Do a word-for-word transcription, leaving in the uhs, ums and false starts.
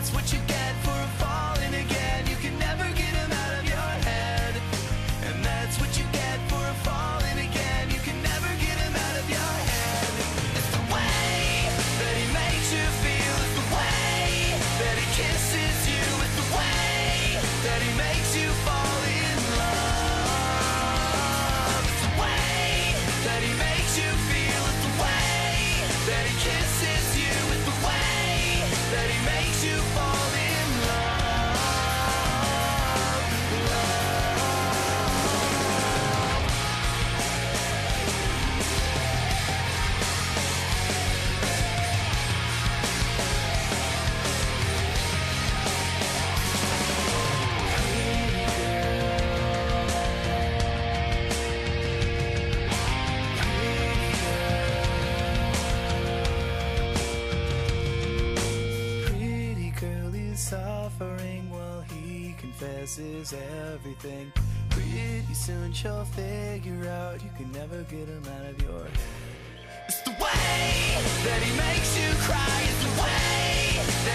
that's what you get for falling again. You can never get him out of your head. And that's what you get for falling again. You can never get him out of your head. It's the way that he makes you feel. It's the way that he kisses you. It's the way that he makes you fall in love. It's the way that he makes you feel. It's the way that he kisses you. It's the way that he makes you fall in love. Love. Pretty girl is suffering while he confesses everything. Pretty soon she'll figure out you can never get him out of your head. It's the way that he makes you cry. It's the way